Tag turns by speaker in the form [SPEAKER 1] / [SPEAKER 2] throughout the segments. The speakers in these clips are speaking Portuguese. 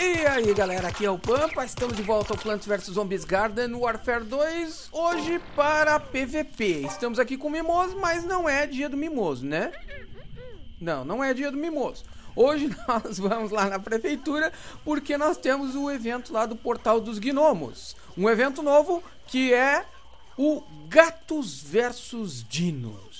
[SPEAKER 1] E aí galera, aqui é o Pampa, estamos de volta ao Plants vs Zombies Garden Warfare 2, hoje para PVP. Estamos aqui com o Mimoso, mas não é dia do Mimoso, né? Não é dia do Mimoso. Hoje nós vamos lá na prefeitura porque nós temos o evento lá do Portal dos Gnomos. Um evento novo que é o Gatos vs Dinos.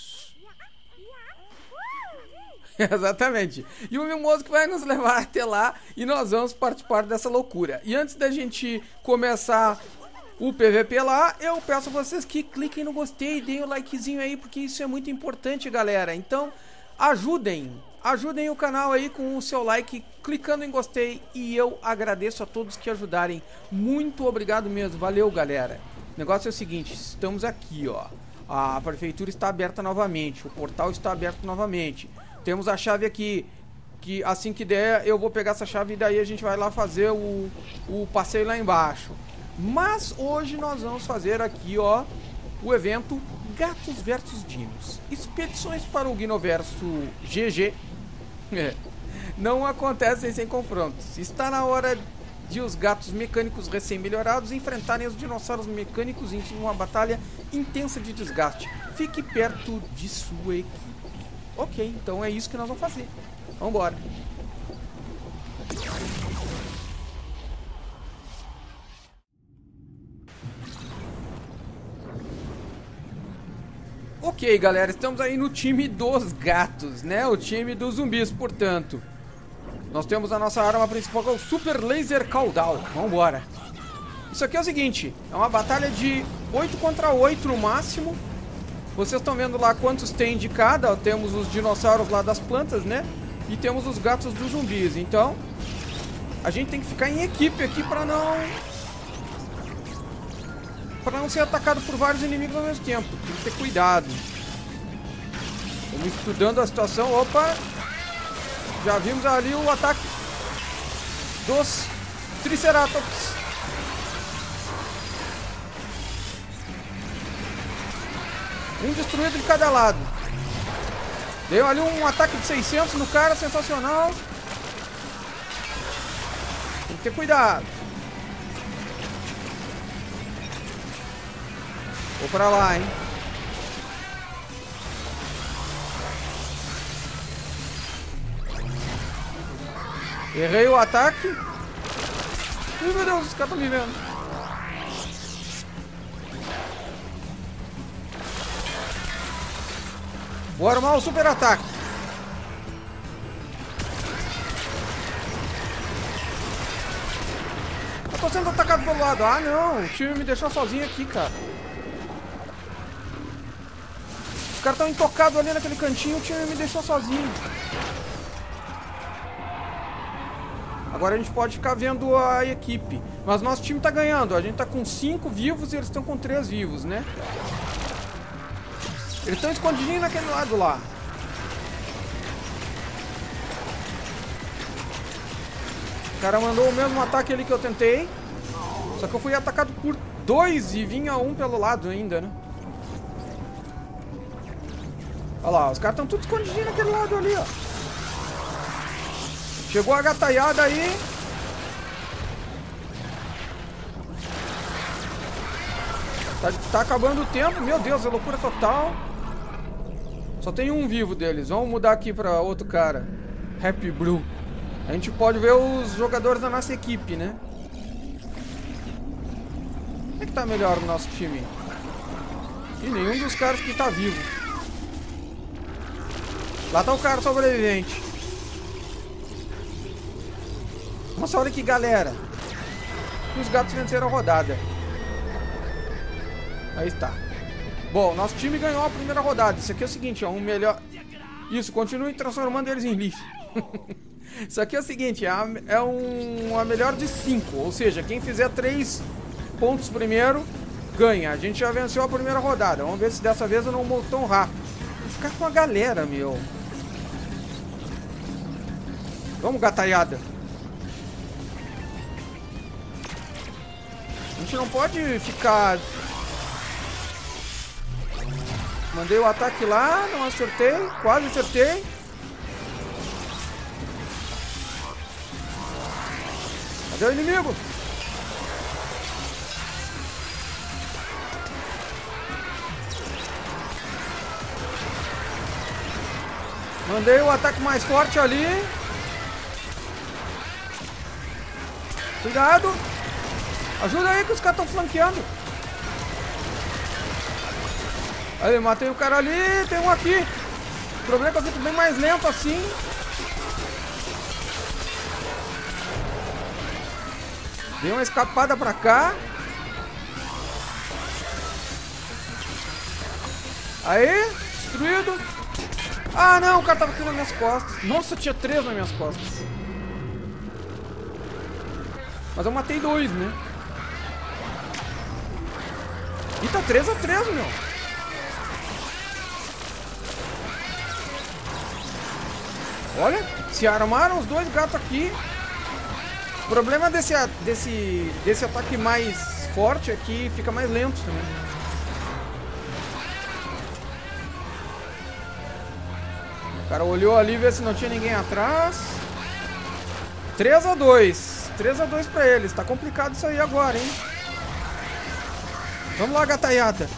[SPEAKER 1] Exatamente. E o Mimoso que vai nos levar até lá e nós vamos participar dessa loucura. E antes da gente começar o PVP lá, eu peço a vocês que cliquem no gostei e deem o likezinho aí, porque isso é muito importante, galera. Então, ajudem o canal aí com o seu like, clicando em gostei, e eu agradeço a todos que ajudarem. Muito obrigado mesmo, valeu galera. O negócio é o seguinte, estamos aqui, ó. A prefeitura está aberta novamente, o portal está aberto novamente. Temos a chave aqui, que assim que der eu vou pegar essa chave e daí a gente vai lá fazer o passeio lá embaixo. Mas hoje nós vamos fazer aqui, ó, o evento Gatos vs Dinos. Expedições para o Gnoverso GG não acontecem sem confrontos. Está na hora de os gatos mecânicos recém-melhorados enfrentarem os dinossauros mecânicos em uma batalha intensa de desgaste. Fique perto de sua equipe. Ok, então é isso que nós vamos fazer. Vambora. Ok, galera, estamos aí no time dos gatos, né? O time dos zumbis, portanto. Nós temos a nossa arma principal, que é o Super Laser Caudal. Vambora. Isso aqui é o seguinte, é uma batalha de 8 contra 8 no máximo. Vocês estão vendo lá quantos tem de cada, ó, temos os dinossauros lá das plantas, né? E temos os gatos dos zumbis. Então, a gente tem que ficar em equipe aqui para não ser atacado por vários inimigos ao mesmo tempo. Tem que ter cuidado. Estamos estudando a situação. Opa! Já vimos ali o ataque dos Triceratops. Um destruído de cada lado. Deu ali um ataque de 600 no cara, sensacional. Tem que ter cuidado. Vou pra lá, hein. Errei o ataque. Ih, meu Deus, os caras estão me vendo. Vou armar o super ataque. Eu tô sendo atacado pelo lado. Ah, não. O time me deixou sozinho aqui, cara. Os caras estão intocados ali naquele cantinho. O time me deixou sozinho. Agora a gente pode ficar vendo a equipe. Mas nosso time tá ganhando. A gente tá com 5 vivos e eles estão com 3 vivos, né? Eles estão escondidinhos naquele lado lá. O cara mandou o mesmo ataque ali que eu tentei. Só que eu fui atacado por 2 e vinha um pelo lado ainda, né? Olha lá, os caras estão tudo escondidinhos naquele lado ali, ó. Chegou a gataiada aí. Tá acabando o tempo. Meu Deus, é loucura total. Só tem um vivo deles. Vamos mudar aqui pra outro cara. Happy Brew. A gente pode ver os jogadores da nossa equipe, né? Quem é que tá melhor no nosso time? E nenhum dos caras que tá vivo. Lá tá o cara sobrevivente. Nossa, olha aqui, galera. E os gatos venceram a rodada. Aí está. Bom, nosso time ganhou a primeira rodada. Isso aqui é o seguinte, ó, um melhor... Isso, continue transformando eles em lixo. Isso aqui é o seguinte, é uma melhor de 5. Ou seja, quem fizer 3 pontos primeiro, ganha. A gente já venceu a primeira rodada. Vamos ver se dessa vez eu não morro tão rápido. Vou ficar com a galera, meu. Vamos, gataiada. A gente não pode ficar... Mandei o ataque lá, não acertei, quase acertei. Cadê o inimigo? Mandei o ataque mais forte ali. Cuidado. Ajuda aí que os caras estão flanqueando. Aí, matei o cara ali. Tem um aqui. O problema é que eu fico bem mais lento assim. Dei uma escapada pra cá. Aí, destruído. Ah, não, o cara tava aqui nas minhas costas. Nossa, tinha 3 nas minhas costas. Mas eu matei 2, né? E tá 3-3, meu. Olha, se armaram os 2 gatos aqui. O problema desse ataque mais forte é que fica mais lento também. O cara olhou ali, ver se não tinha ninguém atrás. 3-2. 3-2 pra eles. Tá complicado isso aí agora, hein? Vamos lá, gataiada.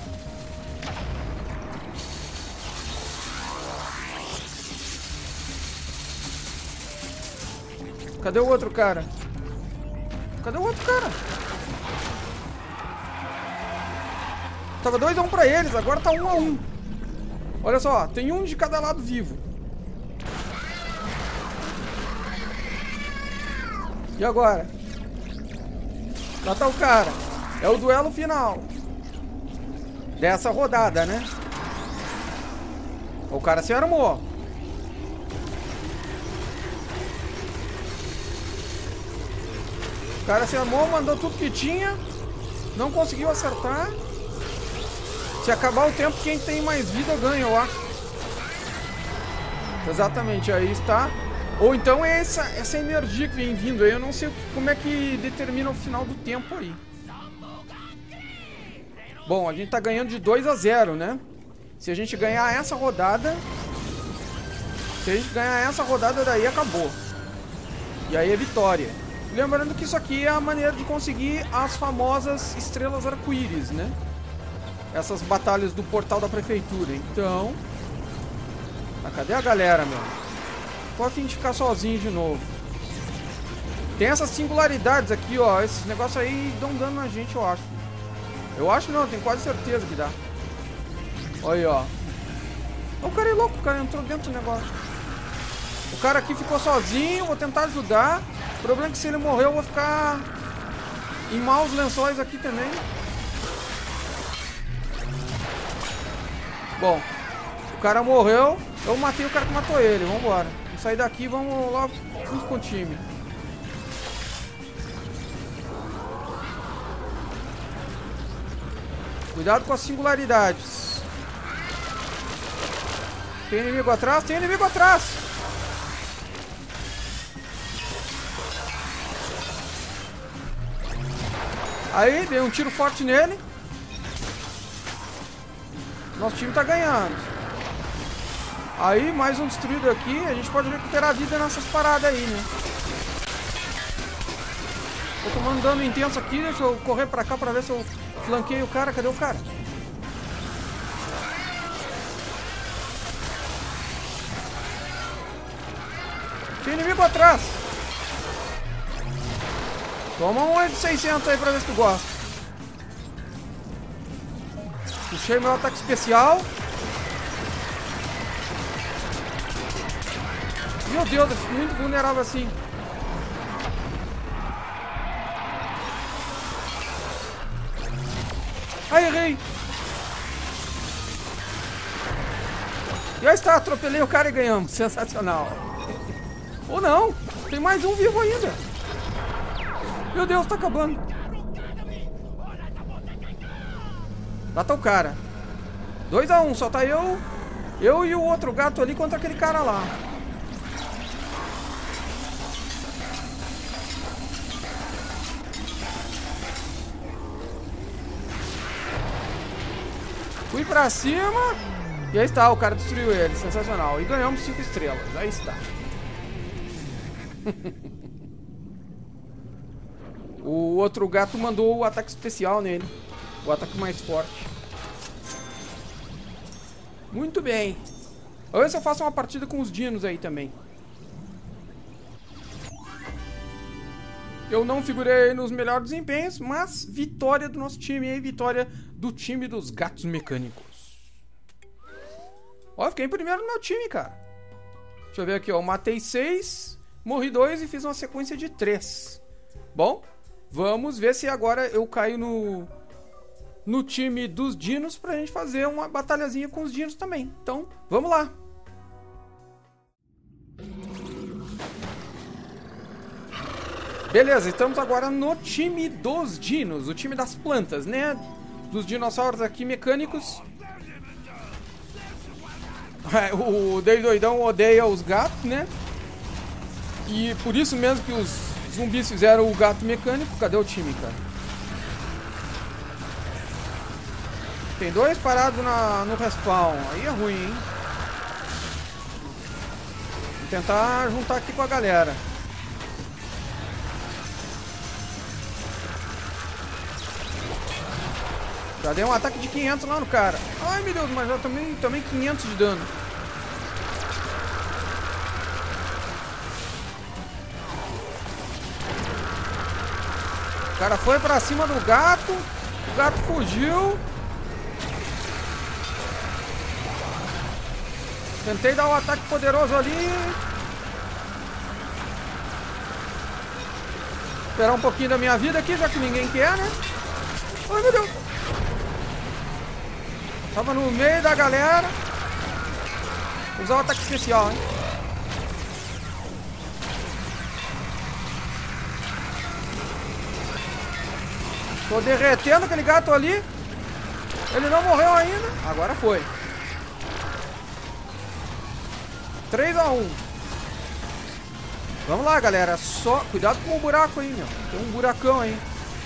[SPEAKER 1] Cadê o outro cara? Cadê o outro cara? Tava 2-1 pra eles, agora tá 1-1. Olha só, tem um de cada lado vivo. E agora? Lá tá o cara. É o duelo final dessa rodada, né? O cara se armou. O cara se armou, mandou tudo que tinha. Não conseguiu acertar. Se acabar o tempo, quem tem mais vida ganha, eu acho. Exatamente, aí está. Ou então é essa energia que vem vindo aí. Eu não sei como é que determina o final do tempo aí. Bom, a gente tá ganhando de 2-0, né? Se a gente ganhar essa rodada... Se a gente ganhar essa rodada daí, acabou. E aí é vitória. Lembrando que isso aqui é a maneira de conseguir as famosas estrelas arco-íris, né? Essas batalhas do portal da prefeitura. Então... Ah, cadê a galera, meu? Tô a fim de ficar sozinho de novo. Tem essas singularidades aqui, ó. Esses negócios aí dão dano na gente, eu acho. Eu acho não, tenho quase certeza que dá. Olha aí, ó. O cara é louco, o cara entrou dentro do negócio. O cara aqui ficou sozinho, vou tentar ajudar. O problema é que se ele morrer eu vou ficar em maus lençóis aqui também. Bom, o cara morreu. Eu matei o cara que matou ele, vambora. Vamos sair daqui, vamos lá junto com o time. Cuidado com as singularidades. Tem inimigo atrás? Tem inimigo atrás! Aí, dei um tiro forte nele. Nosso time tá ganhando. Aí, mais um destruído aqui. A gente pode recuperar a vida nessas paradas aí, né? Tô tomando dano intenso aqui. Deixa eu correr pra cá pra ver se eu flanqueio o cara. Cadê o cara? Tem inimigo atrás. Toma um de 600 aí pra ver se tu gosta. Puxei meu ataque especial. Meu Deus, eu fico muito vulnerável assim. Ai, errei. E aí está, atropelei o cara e ganhamos. Sensacional. Ou não, tem mais um vivo ainda. Meu Deus, tá acabando. Lá tá o cara. 2-1, só tá eu e o outro gato ali contra aquele cara lá. Fui pra cima. E aí está, o cara destruiu ele. Sensacional. E ganhamos 5 estrelas. Aí está. O outro gato mandou o ataque especial nele. O ataque mais forte. Muito bem. Vamos ver se eu faço uma partida com os dinos aí também. Eu não figurei nos melhores desempenhos, mas vitória do nosso time aí. Vitória do time dos gatos mecânicos. Ó, fiquei em primeiro no meu time, cara. Deixa eu ver aqui, ó. Eu matei 6, morri 2 e fiz uma sequência de 3. Bom, vamos ver se agora eu caio no time dos dinos pra gente fazer uma batalhazinha com os dinos também. Então, vamos lá. Beleza, estamos agora no time dos dinos, o time das plantas, né? Dos dinossauros aqui mecânicos. O Dave Doidão odeia os gatos, né? E por isso mesmo que os zumbis fizeram o gato mecânico. Cadê o time, cara? Tem 2 parados no respawn. Aí é ruim, hein? Vou tentar juntar aqui com a galera. Já dei um ataque de 500 lá no cara. Ai, meu Deus, mas já também 500 de dano. O cara foi pra cima do gato. O gato fugiu. Tentei dar um ataque poderoso ali. Esperar um pouquinho da minha vida aqui, já que ninguém quer, né? Ai, meu Deus. Tava no meio da galera. Vou usar o ataque especial, hein? Tô derretendo aquele gato ali. Ele não morreu ainda. Agora foi. 3-1. Vamos lá, galera. Só cuidado com o buraco aí, meu. Tem um buracão aí.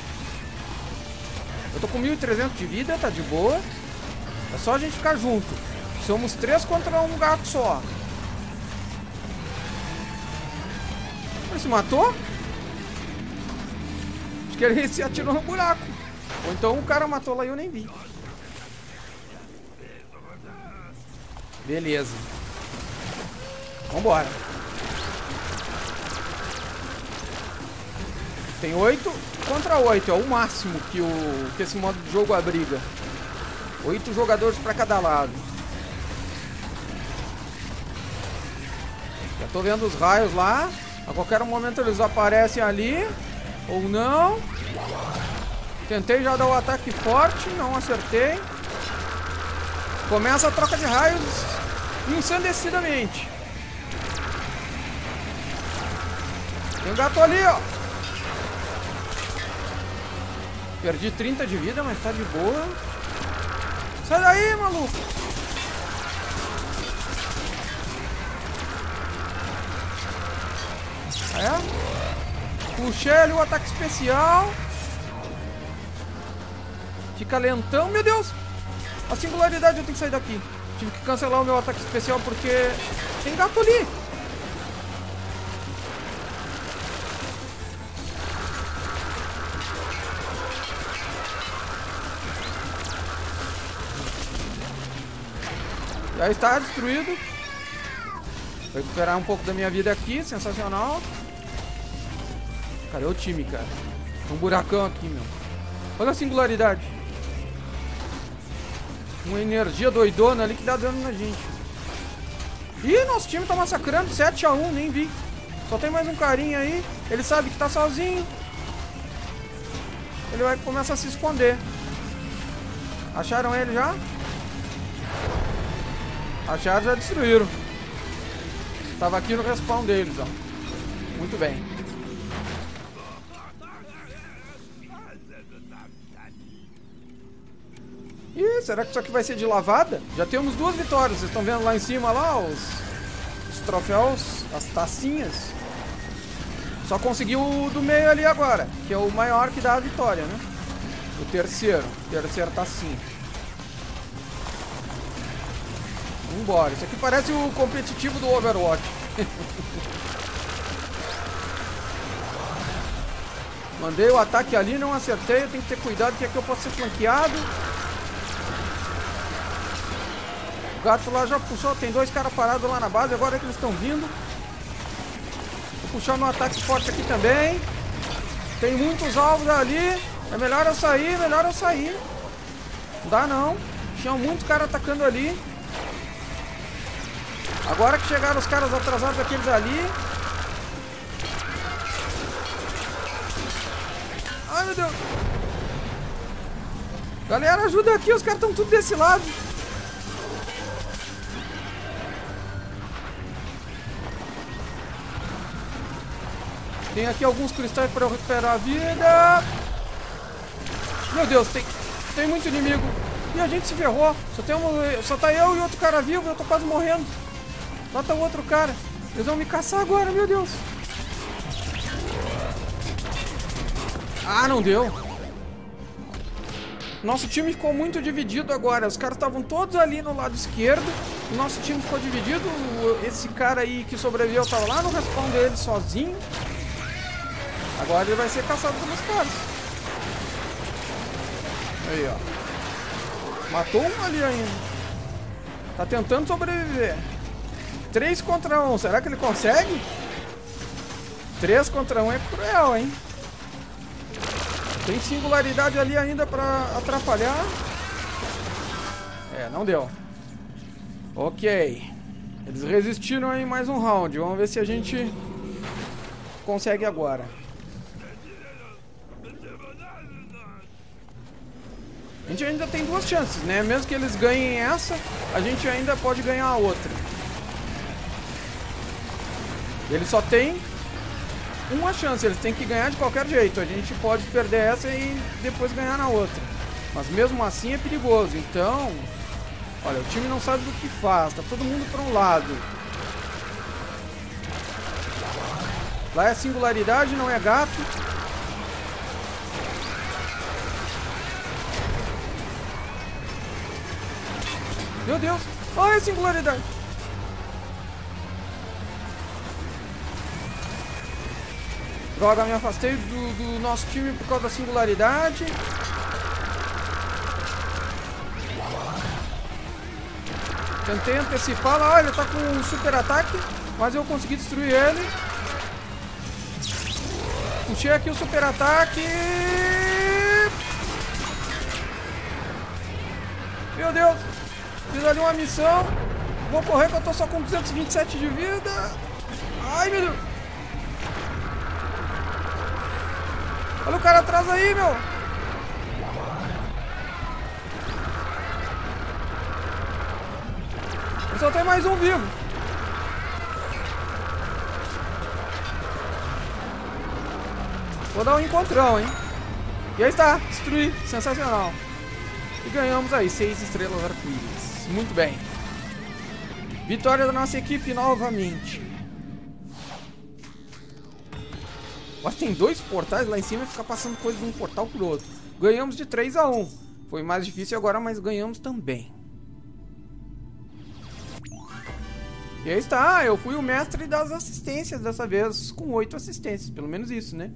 [SPEAKER 1] Eu tô com 1.300 de vida, tá de boa. É só a gente ficar junto. Somos 3 contra um gato só. Ele se matou? Acho que ele se atirou no buraco. Ou então o cara matou lá e eu nem vi. Beleza. Vambora. Tem 8 contra 8. É o máximo que esse modo de jogo abriga. 8 jogadores para cada lado. Já tô vendo os raios lá. A qualquer momento eles aparecem ali. Ou não. Tentei já dar o ataque forte. Não acertei. Começa a troca de raios ensandecidamente. Tem um gato ali, ó. Perdi 30 de vida, mas tá de boa. Sai daí, maluco! Puxei ali o ataque especial. Fica lentão. Meu Deus! A singularidade, eu tenho que sair daqui. Tive que cancelar o meu ataque especial porque tem gato ali. Já está destruído. Vou recuperar um pouco da minha vida aqui. Sensacional. Cadê o time, cara? Tem um buracão aqui, meu. Olha a singularidade. Uma energia doidona ali que dá dano na gente. Ih, nosso time tá massacrando. 7-1, nem vi. Só tem mais um carinha aí. Ele sabe que tá sozinho. Ele vai começar a se esconder. Acharam ele já? Acharam, já destruíram. Tava aqui no respawn deles, ó. Muito bem. Ih, será que isso aqui vai ser de lavada? Já temos 2 vitórias. Vocês estão vendo lá em cima lá os troféus, as tacinhas. Só consegui o do meio ali agora, que é o maior que dá a vitória, né? O terceiro tacinha. Vambora, isso aqui parece o competitivo do Overwatch. Mandei o ataque ali, não acertei. Eu tenho que ter cuidado que aqui eu posso ser flanqueado. O gato lá já puxou. Tem 2 caras parados lá na base. Agora é que eles estão vindo. Vou puxar meu ataque forte aqui também. Tem muitos alvos ali. É melhor eu sair, melhor eu sair. Não dá não. Tinha muito cara atacando ali. Agora que chegaram os caras atrasados aqueles ali. Ai, meu Deus. Galera, ajuda aqui. Os caras estão tudo desse lado. Tem aqui alguns cristais para eu recuperar a vida. Meu Deus, tem muito inimigo. E a gente se ferrou. Só tá eu e outro cara vivo. Eu tô quase morrendo. Lá tá o outro cara. Eles vão me caçar agora, meu Deus. Ah, não deu. Nosso time ficou muito dividido agora. Os caras estavam todos ali no lado esquerdo. O nosso time ficou dividido. Esse cara aí que sobreviveu tava lá no respawn dele sozinho. Agora ele vai ser caçado pelos caras. Aí, ó. Matou um ali ainda. Tá tentando sobreviver. 3 contra 1. Será que ele consegue? 3 contra 1 é cruel, hein? Tem singularidade ali ainda pra atrapalhar. É, não deu. Ok. Eles resistiram aí mais um round. Vamos ver se a gente consegue agora. A gente ainda tem 2 chances, né? Mesmo que eles ganhem essa, a gente ainda pode ganhar a outra. Eles só têm uma chance, eles têm que ganhar de qualquer jeito. A gente pode perder essa e depois ganhar na outra. Mas mesmo assim é perigoso. Então, olha, o time não sabe do que faz. Tá todo mundo para um lado. Lá é singularidade, não é gato. Meu Deus! Olha a singularidade! Droga, me afastei do nosso time por causa da singularidade. Tentei antecipar lá, ele tá com um super ataque, mas eu consegui destruir ele. Puxei aqui o super ataque. Meu Deus! Fiz ali uma missão. Vou correr que eu tô só com 227 de vida. Ai, meu Deus! Olha o cara atrás aí, meu! Eu só tenho mais um vivo. Vou dar um encontrão, hein? E aí está, destruir. Sensacional. E ganhamos aí 6 estrelas arco-íris. Muito bem. Vitória da nossa equipe novamente. Mas tem 2 portais lá em cima e ficar passando coisa de um portal por outro. Ganhamos de 3-1. Foi mais difícil agora, mas ganhamos também. E aí está, eu fui o mestre das assistências dessa vez, com 8 assistências, pelo menos isso, né?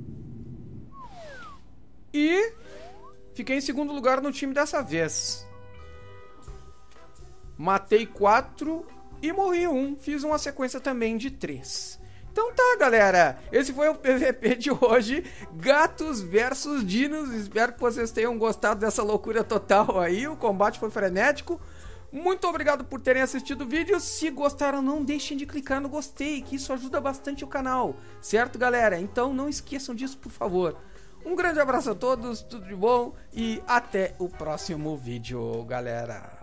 [SPEAKER 1] E fiquei em segundo lugar no time dessa vez. Matei 4 e morri 1. Fiz uma sequência também de 3. Então tá, galera. Esse foi o PVP de hoje. Gatos versus dinos. Espero que vocês tenham gostado dessa loucura total aí. O combate foi frenético. Muito obrigado por terem assistido o vídeo. Se gostaram, não deixem de clicar no gostei, que isso ajuda bastante o canal. Certo, galera? Então não esqueçam disso, por favor. Um grande abraço a todos, tudo de bom e até o próximo vídeo, galera.